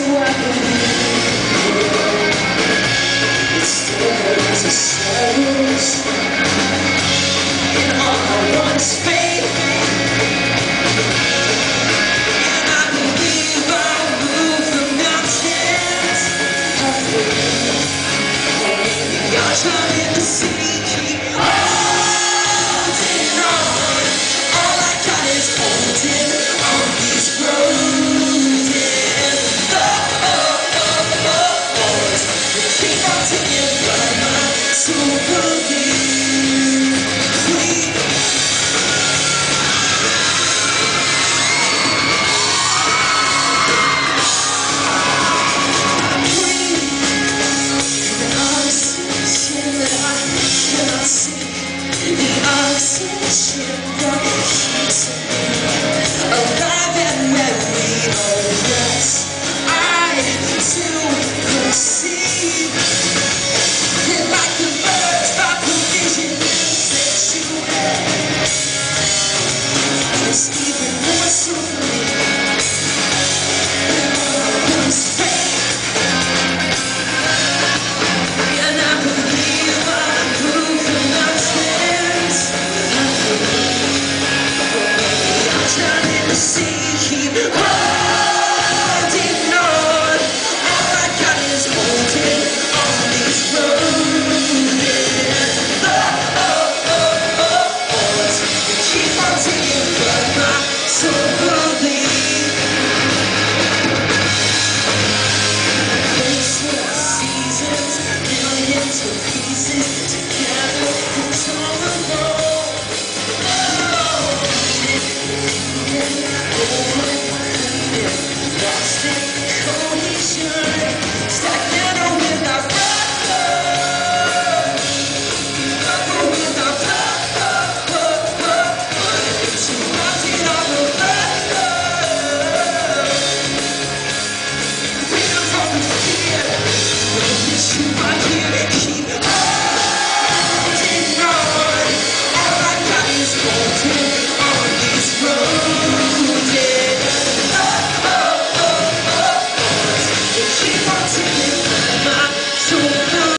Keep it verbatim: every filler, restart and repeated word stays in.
I believe it stands as shadows in all I want is faith. And I believe I'll move the mountains. I believe you're trying to see. Keep holding on. All I got is holding on these broken bones. They keep on ticking, but my soul believes. Please. I'm free. The obsession that I cannot see. The obsession that keeps me alive and when we know yes, I too perceive it like the birds by provision sanctuary. It's even more so for me than all I want is faith. And I believe I'll move the mountains. I believe, but maybe I'm trying to see.